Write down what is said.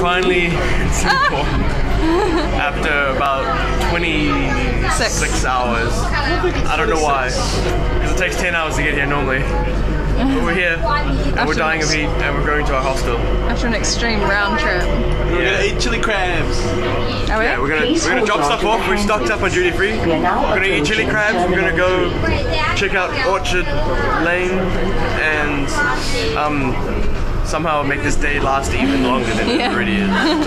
finally in Singapore after about 26 hours. I don't know why, because it takes 10 hours to get here normally. But we're here, and we're dying of heat, and we're going to our hostel. After an extreme round trip. We're gonna eat chili crabs. Are we? Yeah, we're gonna drop stuff off. We stocked up on duty free. We're gonna eat chili crabs. We're gonna go check out Orchard Lane and somehow make this day last even longer than it already is.